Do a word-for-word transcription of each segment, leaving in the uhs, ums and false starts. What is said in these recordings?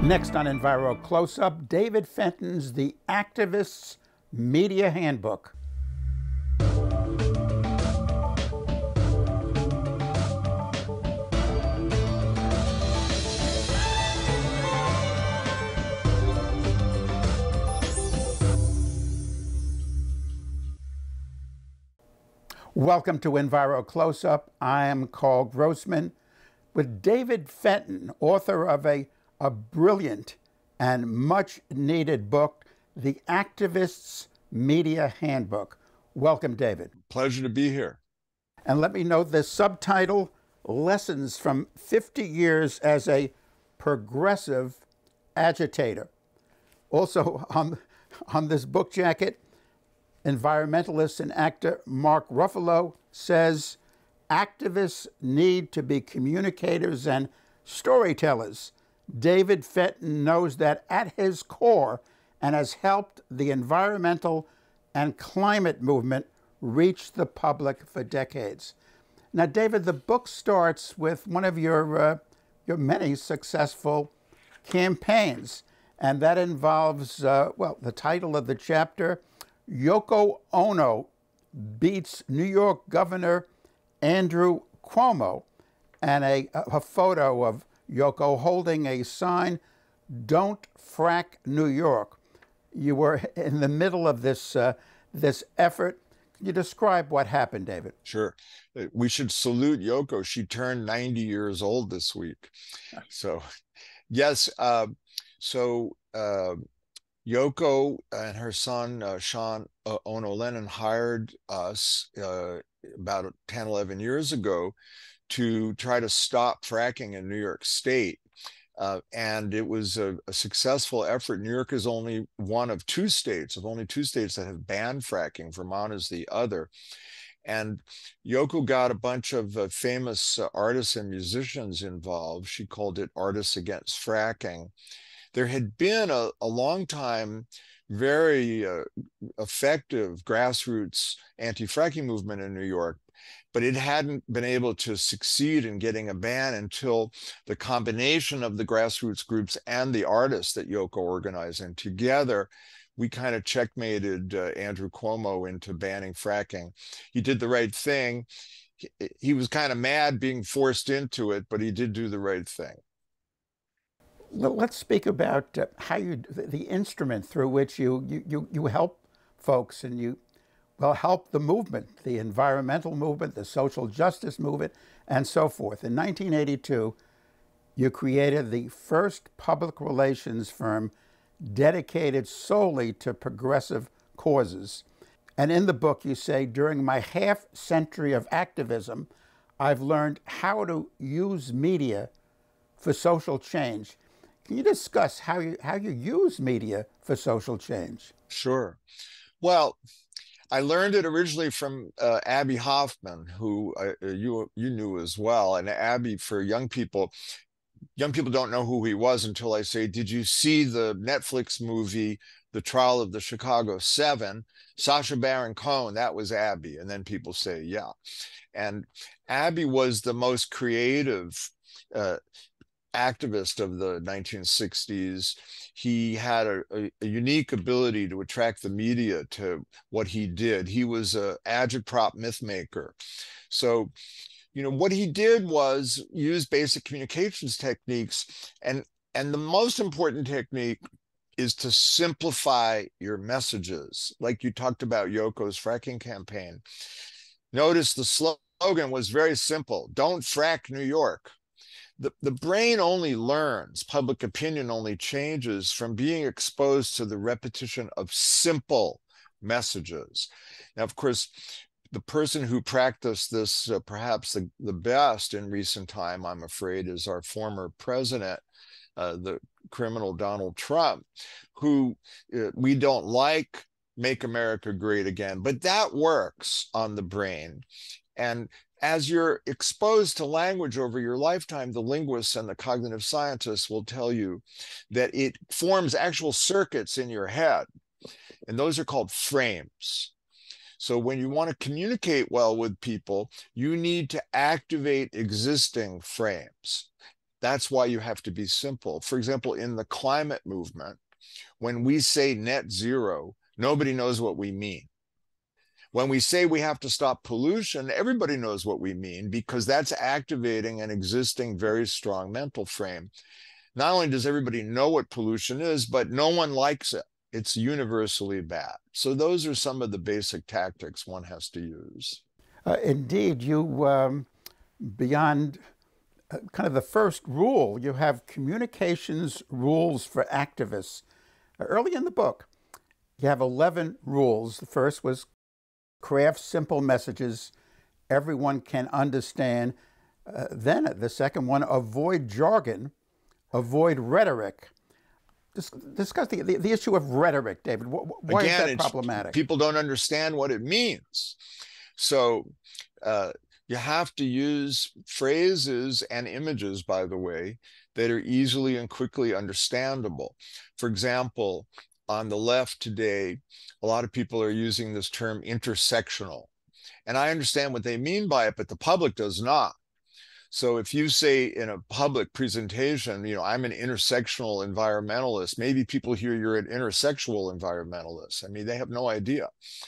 Next on Enviro Close-Up, David Fenton's The Activist's Media Handbook. Welcome to Enviro Close-Up. I am Carl Grossman with David Fenton, author of a, a brilliant and much-needed book, The Activist's Media Handbook. Welcome, David. Pleasure to be here. And let me note the subtitle, Lessons from fifty years as a Progressive Agitator. Also on, on this book jacket, environmentalist and actor Mark Ruffalo says, activists need to be communicators and storytellers. David Fenton knows that at his core and has helped the environmental and climate movement reach the public for decades. Now, David, the book starts with one of your, uh, your many successful campaigns, and that involves, uh, well, the title of the chapter, Yoko Ono beats New York Governor Andrew Cuomo, and a, a photo of Yoko holding a sign, "Don't frack New York." You were in the middle of this, uh, this effort. Can you describe what happened, David? Sure. We should salute Yoko. She turned ninety years old this week. So, yes. Uh, so, uh, Yoko and her son, uh, Sean uh, Ono Lennon, hired us uh, about ten, eleven years ago to try to stop fracking in New York State. Uh, and it was a, a successful effort. New York is only one of two states, of only two states that have banned fracking. Vermont is the other. And Yoko got a bunch of uh, famous uh, artists and musicians involved. She called it Artists Against Fracking. There had been a, a long time, very uh, effective grassroots anti-fracking movement in New York, but it hadn't been able to succeed in getting a ban until the combination of the grassroots groups and the artists that Yoko organized. And together, we kind of checkmated uh, Andrew Cuomo into banning fracking. He did the right thing. He, he was kind of mad being forced into it, but he did do the right thing. Well, let's speak about uh, how you, the, the instrument through which you, you, you, you help folks and you, well, help the movement, the environmental movement, the social justice movement, and so forth. In nineteen eighty-two, you created the first public relations firm dedicated solely to progressive causes. And in the book, you say, during my half century of activism, I've learned how to use media for social change. Can you discuss how you, how you use media for social change? Sure. Well, I learned it originally from uh, Abby Hoffman, who uh, you, you knew as well. And Abby, for young people, young people don't know who he was until I say, did you see the Netflix movie, The Trial of the Chicago Seven? Sacha Baron Cohen, that was Abby. And then people say, yeah. And Abby was the most creative uh, activist of the nineteen sixties. He had a, a, a unique ability to attract the media to what he did. He was an agitprop myth maker. So, you know, what he did was use basic communications techniques. And, and the most important technique is to simplify your messages. Like you talked about Yoko's fracking campaign. Notice the slogan was very simple. Don't frack New York. The, the brain only learns, public opinion only changes from being exposed to the repetition of simple messages. Now, of course, the person who practiced this uh, perhaps the, the best in recent time, I'm afraid, is our former president, uh, the criminal Donald Trump, who uh, we don't like, make America great again, but that works on the brain. And as you're exposed to language over your lifetime, the linguists and the cognitive scientists will tell you that it forms actual circuits in your head, and those are called frames. So when you want to communicate well with people, you need to activate existing frames. That's why you have to be simple. For example, in the climate movement, when we say net zero, nobody knows what we mean. When we say we have to stop pollution, everybody knows what we mean, because that's activating an existing very strong mental frame. Not only does everybody know what pollution is, but no one likes it. It's universally bad. So those are some of the basic tactics one has to use. Uh, indeed, you, um, beyond uh, kind of the first rule, you have communications rules for activists. Uh, early in the book, you have eleven rules. The first was craft simple messages everyone can understand. Uh, then the second one, avoid jargon, avoid rhetoric. Dis discuss the, the, the issue of rhetoric, David. Why Again, is that problematic? People don't understand what it means. So uh, you have to use phrases and images, by the way, that are easily and quickly understandable. For example, on the left today, a lot of people are using this term intersectional. And I understand what they mean by it, but the public does not. So if you say in a public presentation, you know, I'm an intersectional environmentalist, maybe people hear you're an intersexual environmentalist. I mean, they have no idea.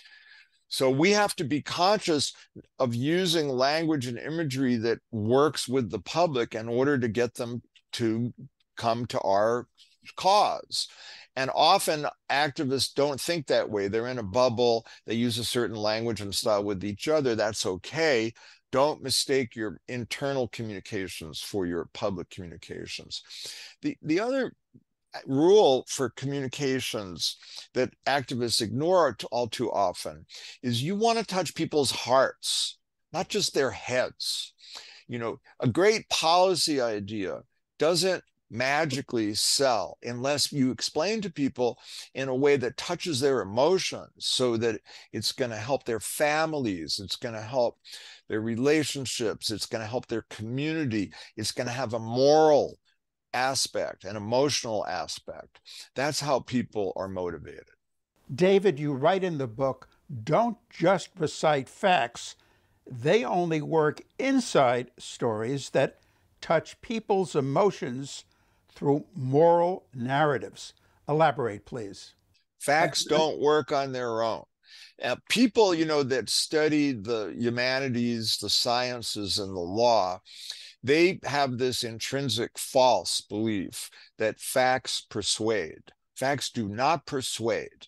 So we have to be conscious of using language and imagery that works with the public in order to get them to come to our cause. And often activists don't think that way. They're in a bubble. They use a certain language and style with each other. That's okay. Don't mistake your internal communications for your public communications. The, the other rule for communications that activists ignore all too often is you want to touch people's hearts, not just their heads. You know, a great policy idea doesn't magically sell unless you explain to people in a way that touches their emotions, so that it's going to help their families, it's going to help their relationships, it's going to help their community, it's going to have a moral aspect, an emotional aspect. That's how people are motivated. David, you write in the book, don't just recite facts. They only work inside stories that touch people's emotions through moral narratives. Elaborate, please. Facts don't work on their own. Uh, people, you know, that study the humanities, the sciences, and the law, they have this intrinsic false belief that facts persuade. Facts do not persuade.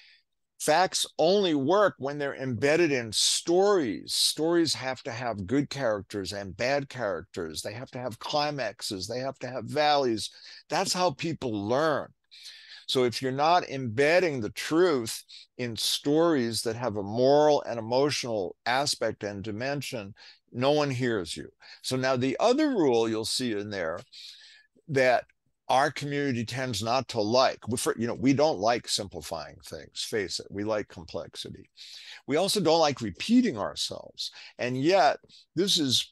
Facts only work when they're embedded in stories. Stories have to have good characters and bad characters. They have to have climaxes. They have to have valleys. That's how people learn. So if you're not embedding the truth in stories that have a moral and emotional aspect and dimension, no one hears you. So now the other rule you'll see in there that our community tends not to like, you know, we don't like simplifying things, face it, we like complexity. We also don't like repeating ourselves. And yet, this is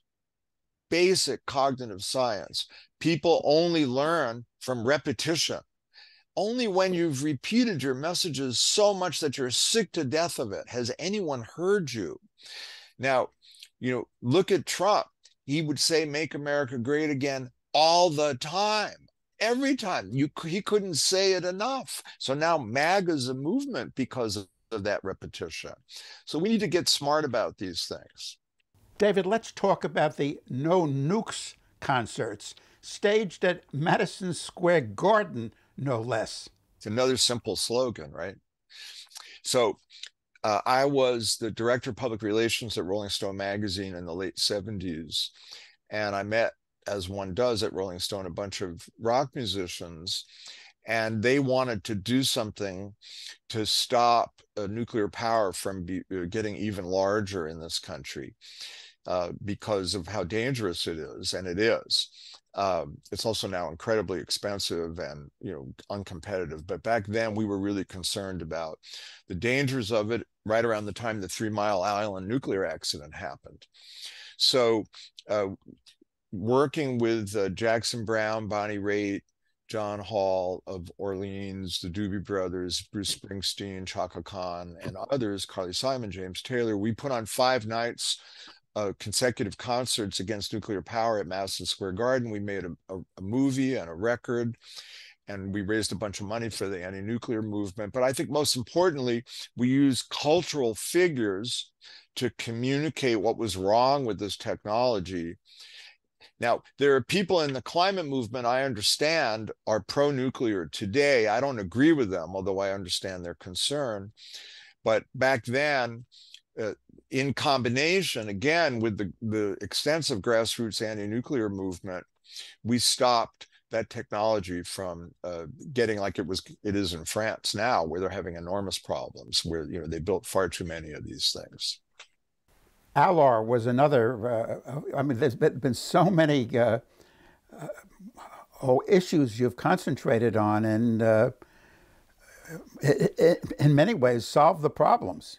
basic cognitive science. People only learn from repetition. Only when you've repeated your messages so much that you're sick to death of it has anyone heard you. Now, you know, look at Trump. He would say, make America great again all the time. Every time. You, he couldn't say it enough. So now MAGA is a movement because of, of that repetition. So we need to get smart about these things. David, let's talk about the No Nukes concerts staged at Madison Square Garden, no less. It's another simple slogan, right? So uh, I was the director of public relations at Rolling Stone magazine in the late seventies. And I met, as one does at Rolling Stone, a bunch of rock musicians, and they wanted to do something to stop uh, nuclear power from be, uh, getting even larger in this country uh, because of how dangerous it is, and it is. Um, it's also now incredibly expensive and, you know, uncompetitive. But back then we were really concerned about the dangers of it right around the time the Three Mile Island nuclear accident happened. So uh, working with uh, Jackson Browne, Bonnie Raitt, John Hall of Orleans, the Doobie Brothers, Bruce Springsteen, Chaka Khan, and others, Carly Simon, James Taylor, we put on five nights uh, consecutive concerts against nuclear power at Madison Square Garden. We made a, a, a movie and a record, and we raised a bunch of money for the anti-nuclear movement. But I think most importantly, we used cultural figures to communicate what was wrong with this technology. Now, there are people in the climate movement, I understand, are pro-nuclear today. I don't agree with them, although I understand their concern. But back then, uh, in combination, again, with the, the extensive grassroots anti-nuclear movement, we stopped that technology from uh, getting like it was it is in France now, where they're having enormous problems, where you know they built far too many of these things. Alar was another. Uh, I mean, there's been, been so many uh, uh, oh, issues you've concentrated on, and uh, it, it, in many ways solved the problems.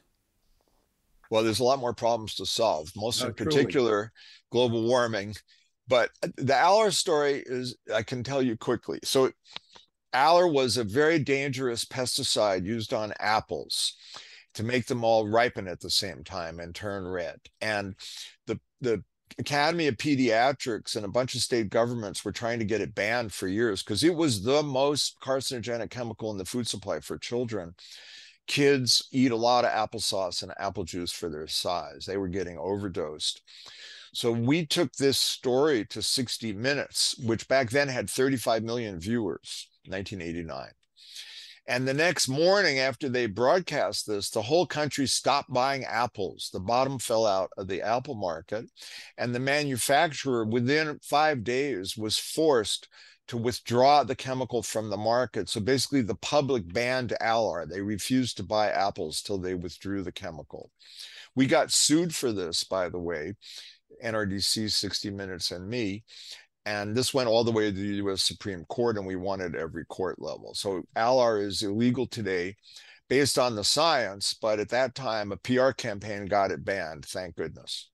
Well, there's a lot more problems to solve, most No, in truly. particular global warming. But the Alar story is, I can tell you quickly. So Alar was a very dangerous pesticide used on apples to make them all ripen at the same time and turn red. And the, the Academy of Pediatrics and a bunch of state governments were trying to get it banned for years because it was the most carcinogenic chemical in the food supply for children. Kids eat a lot of applesauce and apple juice for their size. They were getting overdosed. So we took this story to sixty minutes, which back then had thirty-five million viewers, nineteen eighty-nine. And the next morning after they broadcast this, the whole country stopped buying apples. The bottom fell out of the apple market. And the manufacturer, within five days, was forced to withdraw the chemical from the market. So basically the public banned Alar. They refused to buy apples till they withdrew the chemical. We got sued for this, by the way, N R D C, sixty minutes, and me. And this went all the way to the U S Supreme Court, and we won at every court level. So Alar is illegal today based on the science, but at that time, a P R campaign got it banned, thank goodness.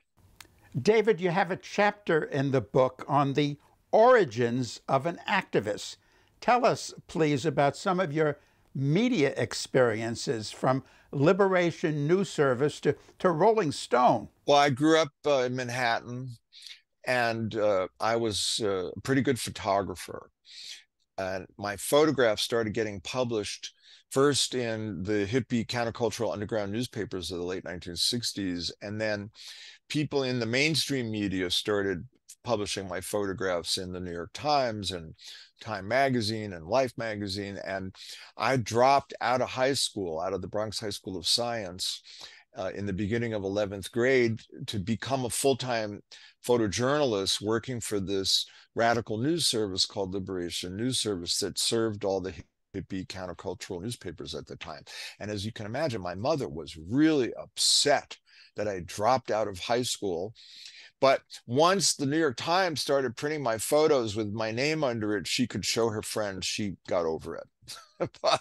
David, you have a chapter in the book on the origins of an activist. Tell us, please, about some of your media experiences from Liberation News Service to, to Rolling Stone. Well, I grew up uh, in Manhattan, and uh, I was uh, a pretty good photographer. And my photographs started getting published first in the hippie countercultural underground newspapers of the late nineteen sixties. And then people in the mainstream media started publishing my photographs in the New York Times and Time Magazine and Life Magazine. And I dropped out of high school, out of the Bronx High School of Science, uh, in the beginning of eleventh grade to become a full-time photojournalist working for this radical news service called Liberation News Service that served all the hippie countercultural newspapers at the time. And as you can imagine, my mother was really upset that I dropped out of high school. But once the New York Times started printing my photos with my name under it, she could show her friends she got over it. But,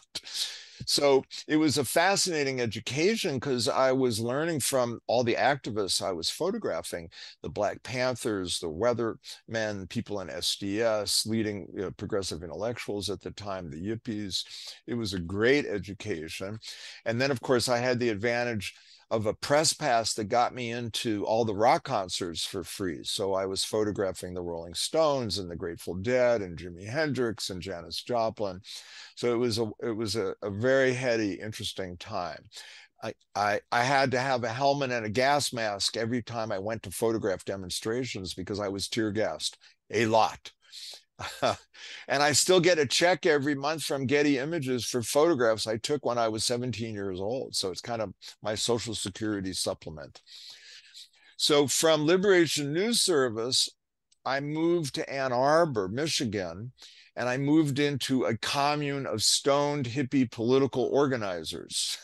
so it was a fascinating education because I was learning from all the activists I was photographing, the Black Panthers, the Weathermen, people in S D S, leading you know, progressive intellectuals at the time, the Yippies. It was a great education. And then, of course, I had the advantage of a press pass that got me into all the rock concerts for free. So I was photographing the Rolling Stones and the Grateful Dead and Jimi Hendrix and Janis Joplin. So it was a it was a, a very heady, interesting time. I, I I had to have a helmet and a gas mask every time I went to photograph demonstrations because I was tear gassed a lot. And I still get a check every month from Getty Images for photographs I took when I was seventeen years old. So it's kind of my Social Security supplement. So from Liberation News Service, I moved to Ann Arbor, Michigan, and I moved into a commune of stoned hippie political organizers.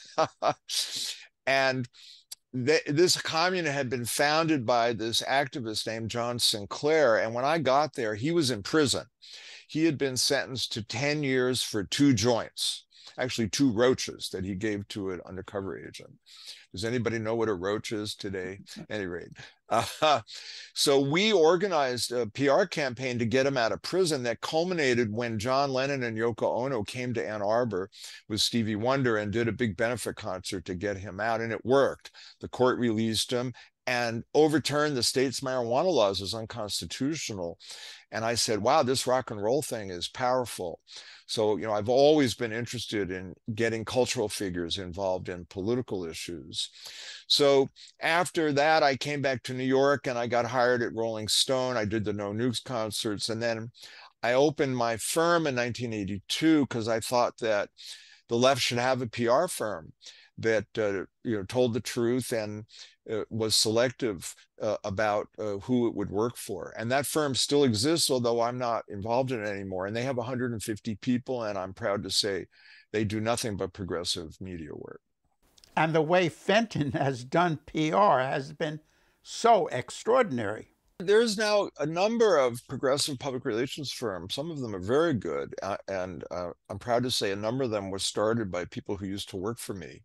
And They, this commune had been founded by this activist named John Sinclair. And when I got there, he was in prison. He had been sentenced to ten years for two joints, actually two roaches that he gave to an undercover agent. Does anybody know what a roach is today? At any rate. Uh, so we organized a P R campaign to get him out of prison that culminated when John Lennon and Yoko Ono came to Ann Arbor with Stevie Wonder and did a big benefit concert to get him out. And it worked. The court released him. and overturned the state's marijuana laws as unconstitutional. And I said, wow, this rock and roll thing is powerful. So, you know, I've always been interested in getting cultural figures involved in political issues. So after that, I came back to New York and I got hired at Rolling Stone. I did the No Nukes concerts. And then I opened my firm in nineteen eighty-two because I thought that the left should have a P R firm that uh, you know, told the truth and uh, was selective uh, about uh, who it would work for. And that firm still exists, although I'm not involved in it anymore. And they have one hundred fifty people, and I'm proud to say they do nothing but progressive media work. And the way Fenton has done P R has been so extraordinary. There's now a number of progressive public relations firms. Some of them are very good. Uh, and uh, I'm proud to say a number of them were started by people who used to work for me.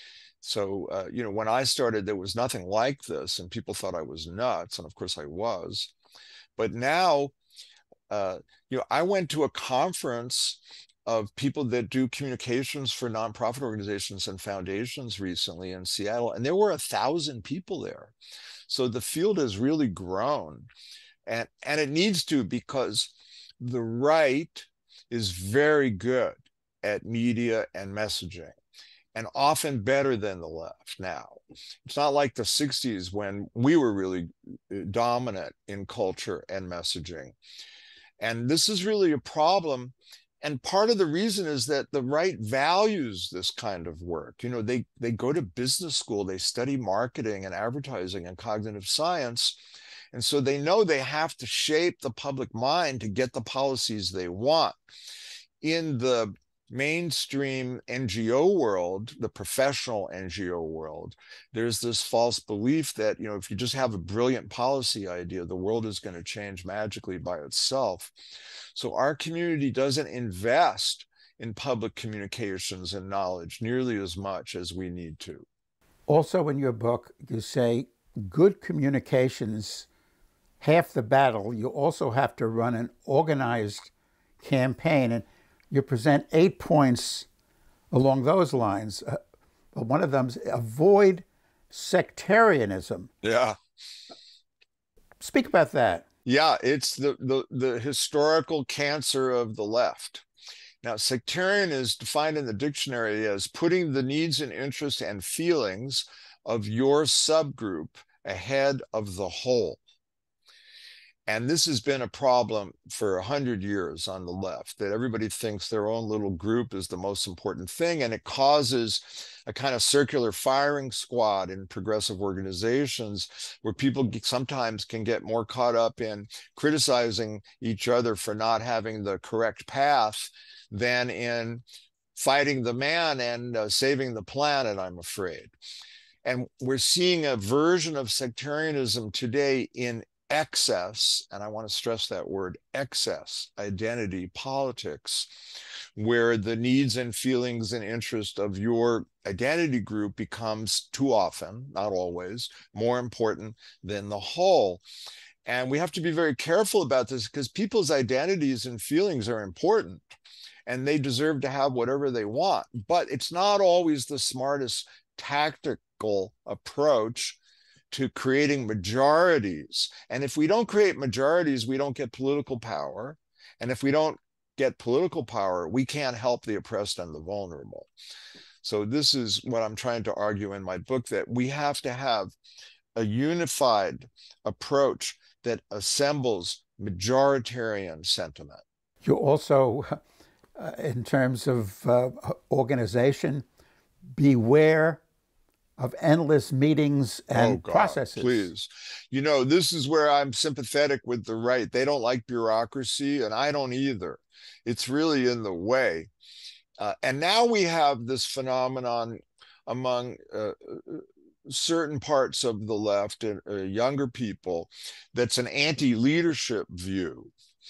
So, uh, you know, when I started, there was nothing like this, and people thought I was nuts. And of course I was. But now, uh, you know, I went to a conference of people that do communications for nonprofit organizations and foundations recently in Seattle, and there were a thousand people there. So the field has really grown, and, and it needs to, because the right is very good at media and messaging, and often better than the left now. It's not like the sixties when we were really dominant in culture and messaging. And this is really a problem. And part of the reason is that the right values this kind of work. You know, they, they go to business school, they study marketing and advertising and cognitive science. And so they know they have to shape the public mind to get the policies they want. In the mainstream N G O world, the professional N G O world, there's this false belief that, you know, if you just have a brilliant policy idea, the world is going to change magically by itself. So our community doesn't invest in public communications and knowledge nearly as much as we need to. Also in your book, you say good communications, half the battle. You also have to run an organized campaign. And you present eight points along those lines. Uh, one of them is avoid sectarianism. Yeah. Speak about that. Yeah, it's the, the, the historical cancer of the left. Now, sectarian is defined in the dictionary as putting the needs and interests and feelings of your subgroup ahead of the whole. And this has been a problem for a hundred years on the left, that everybody thinks their own little group is the most important thing. And it causes a kind of circular firing squad in progressive organizations where people sometimes can get more caught up in criticizing each other for not having the correct path than in fighting the man and uh, saving the planet, I'm afraid. And we're seeing a version of sectarianism today in excess, and I want to stress that word, excess identity politics, where the needs and feelings and interests of your identity group becomes too often, not always, more important than the whole. And we have to be very careful about this because people's identities and feelings are important and they deserve to have whatever they want, but it's not always the smartest tactical approach to creating majorities. And if we don't create majorities, we don't get political power. And if we don't get political power, we can't help the oppressed and the vulnerable. So this is what I'm trying to argue in my book, that we have to have a unified approach that assembles majoritarian sentiment. You also, uh, in terms of uh, organization, beware of endless meetings and oh God, processes. Please. You know, this is where I'm sympathetic with the right. They don't like bureaucracy, and I don't either. It's really in the way. Uh, and now we have this phenomenon among uh, certain parts of the left and uh, younger people that's an anti-leadership view.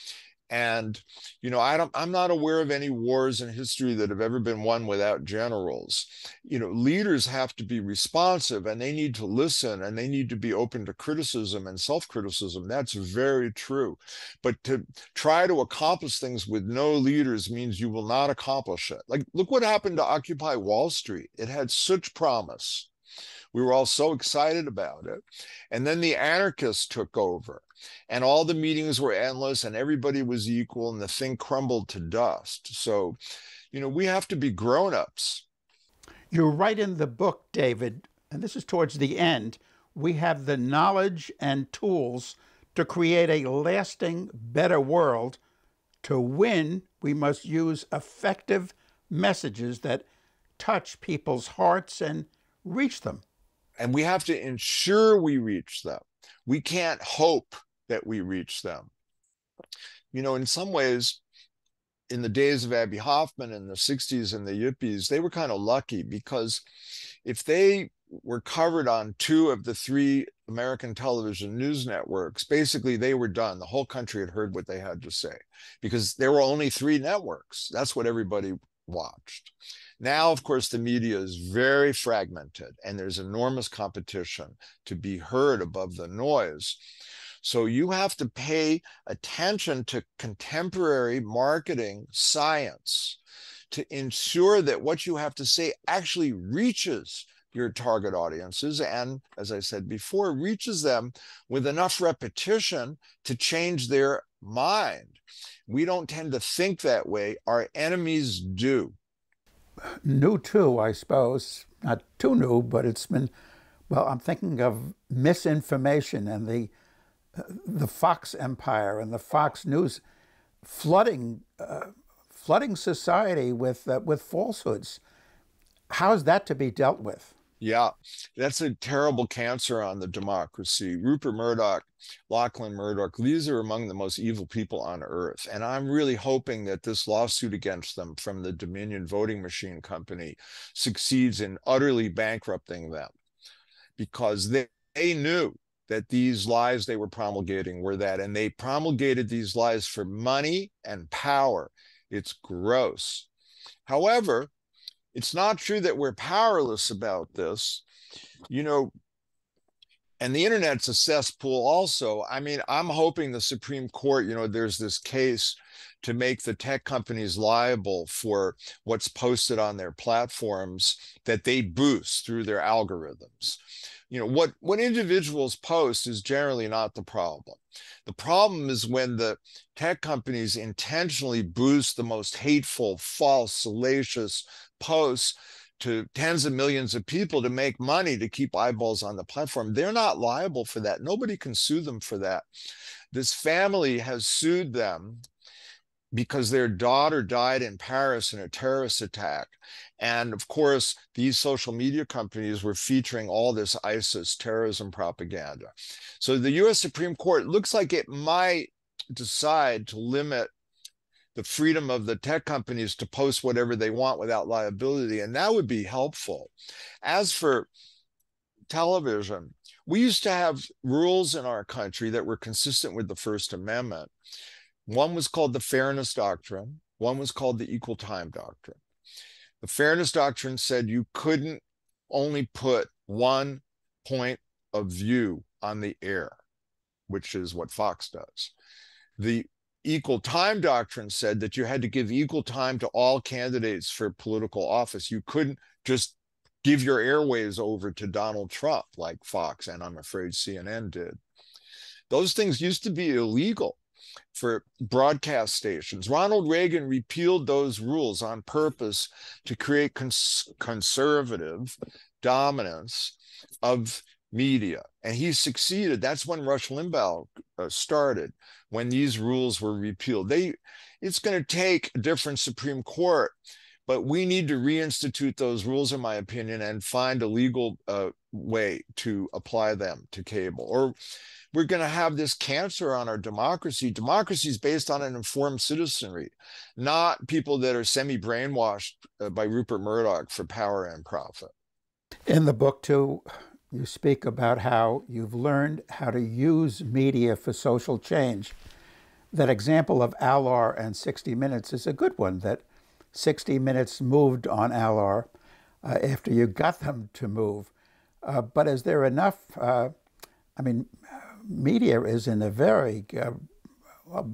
And, you know, I don't, I'm not aware of any wars in history that have ever been won without generals. You know, leaders have to be responsive and they need to listen and they need to be open to criticism and self-criticism. That's very true. But to try to accomplish things with no leaders means you will not accomplish it. Like, look what happened to Occupy Wall Street. It had such promise. We were all so excited about it. And then the anarchists took over, and all the meetings were endless, and everybody was equal, and the thing crumbled to dust. So, you know, we have to be grown-ups. You write in the book, David, and this is towards the end, we have the knowledge and tools to create a lasting, better world. To win, we must use effective messages that touch people's hearts and reach them. And we have to ensure we reach them. We can't hope that we reach them. You know, in some ways, in the days of Abbie Hoffman in the sixties and the yippies, they were kind of lucky, because if they were covered on two of the three American television news networks, basically they were done. The whole country had heard what they had to say, because there were only three networks. That's what everybody watched. Now, of course, the media is very fragmented, and there's enormous competition to be heard above the noise. So you have to pay attention to contemporary marketing science to ensure that what you have to say actually reaches your target audiences, and, as I said before, reaches them with enough repetition to change their mind. We don't tend to think that way. Our enemies do. New too, I suppose. Not too new, but it's been, well, I'm thinking of misinformation and the the Fox empire and the Fox News flooding uh, flooding society with uh, with falsehoods. How's that to be dealt with? Yeah, that's a terrible cancer on the democracy. Rupert Murdoch, Lachlan Murdoch, these are among the most evil people on earth. And I'm really hoping that this lawsuit against them from the Dominion Voting Machine Company succeeds in utterly bankrupting them, because they, they knew that these lies they were promulgating were that, and they promulgated these lies for money and power. It's gross. However, it's not true that we're powerless about this, you know, and the internet's a cesspool also. I mean, I'm hoping the Supreme Court, you know, there's this case to make the tech companies liable for what's posted on their platforms that they boost through their algorithms. You know, what, what individuals post is generally not the problem. The problem is when the tech companies intentionally boost the most hateful, false, salacious posts to tens of millions of people to make money to keep eyeballs on the platform. They're not liable for that. Nobody can sue them for that. This family has sued them because their daughter died in Paris in a terrorist attack. And of course, these social media companies were featuring all this ISIS terrorism propaganda. So the U S Supreme Court looks like it might decide to limit the freedom of the tech companies to post whatever they want without liability, and that would be helpful. As for television, we used to have rules in our country that were consistent with the First Amendment. One was called the Fairness Doctrine. One was called the Equal Time Doctrine. The Fairness Doctrine said you couldn't only put one point of view on the air, which is what Fox does. The Equal Time Doctrine said that you had to give equal time to all candidates for political office. You couldn't just give your airways over to Donald Trump like Fox, and I'm afraid C N N did. Those things used to be illegal for broadcast stations. Ronald Reagan repealed those rules on purpose to create cons conservative dominance of media, and he succeeded. That's when Rush Limbaugh uh, started, when these rules were repealed. They, it's going to take a different Supreme Court, but we need to reinstitute those rules, in my opinion, and find a legal uh, way to apply them to cable, or we're going to have this cancer on our democracy. Democracy is based on an informed citizenry, not people that are semi-brainwashed uh, by Rupert Murdoch for power and profit. In the book, too, you speak about how you've learned how to use media for social change. That example of Alar and sixty minutes is a good one, that sixty minutes moved on Alar uh, after you got them to move. Uh, but is there enough, uh, I mean, media is in a very, uh, well,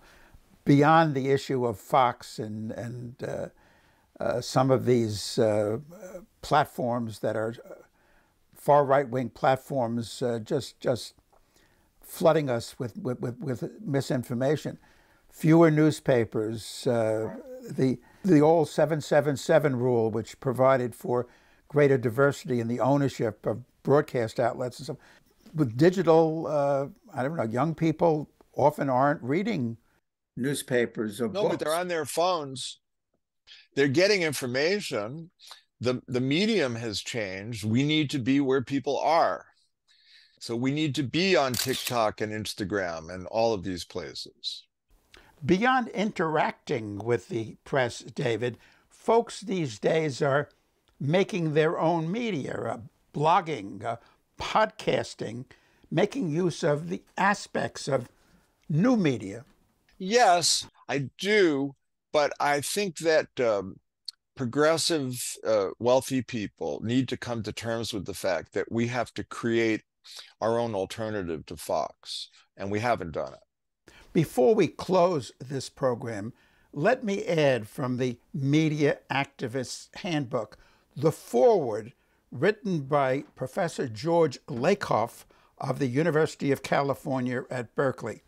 beyond the issue of Fox and, and uh, uh, some of these uh, platforms that are far right-wing platforms uh, just just flooding us with, with, with, with misinformation. Fewer newspapers, uh, the, the old seven seven seven rule, which provided for greater diversity in the ownership of broadcast outlets and stuff. With digital, uh, I don't know, young people often aren't reading newspapers or No, books. but they're on their phones. They're getting information. The, the medium has changed. We need to be where people are. So we need to be on TikTok and Instagram and all of these places. Beyond interacting with the press, David, folks these days are making their own media, uh, blogging, uh, podcasting, making use of the aspects of new media. Yes, I do, but I think that um, progressive, uh, wealthy people need to come to terms with the fact that we have to create our own alternative to Fox, and we haven't done it. Before we close this program, let me add from the Media Activist's Handbook, the foreword written by Professor George Lakoff of the University of California at Berkeley.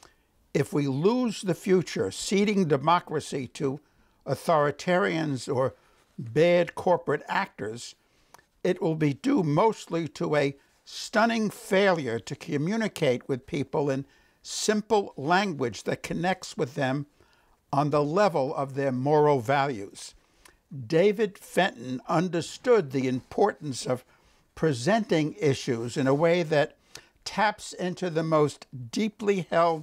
If we lose the future ceding democracy to authoritarians or bad corporate actors, it will be due mostly to a stunning failure to communicate with people in simple language that connects with them on the level of their moral values. David Fenton understood the importance of presenting issues in a way that taps into the most deeply held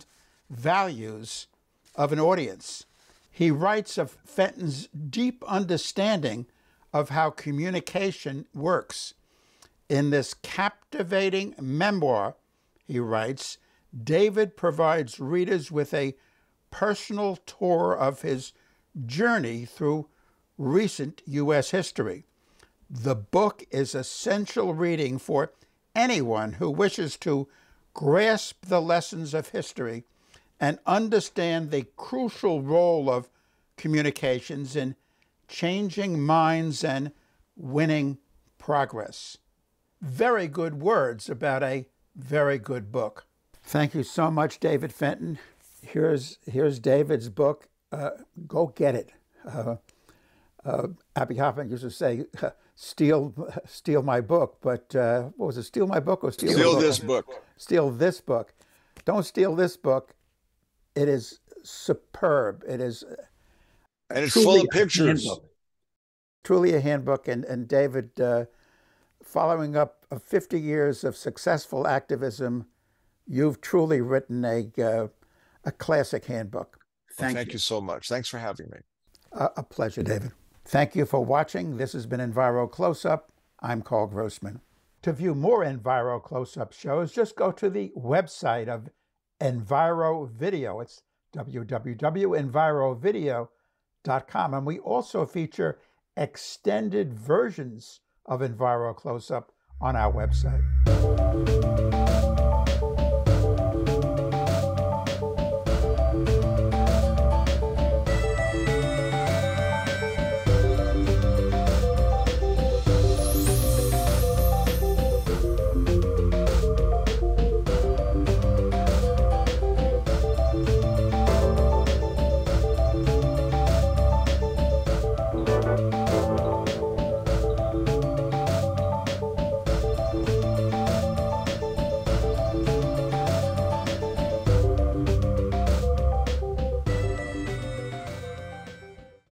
values of an audience. He writes of Fenton's deep understanding of how communication works. In this captivating memoir, he writes, David provides readers with a personal tour of his journey through recent U S history. The book is essential reading for anyone who wishes to grasp the lessons of history and understand the crucial role of communications in changing minds and winning progress. Very good words about a very good book. Thank you so much, David Fenton. Here's, here's David's book. Uh, go get it. Uh, uh, Abby Hoffman used to say, steal, steal my book, but uh, what was it, steal my book or steal, steal book? this book? Steal this book. Don't steal this book. It is superb. It is and it's full of pictures. Handbook. Truly a handbook. And, and David, uh, following up of fifty years of successful activism, you've truly written a, uh, a classic handbook. Thank, well, thank you. you so much. Thanks for having me. Uh, a pleasure, David. Thank you for watching. This has been Enviro Close-Up. I'm Carl Grossman. To view more Enviro Close-Up shows, just go to the website of Enviro Video. It's w w w dot enviro video dot com. And we also feature extended versions of Enviro Close-Up on our website.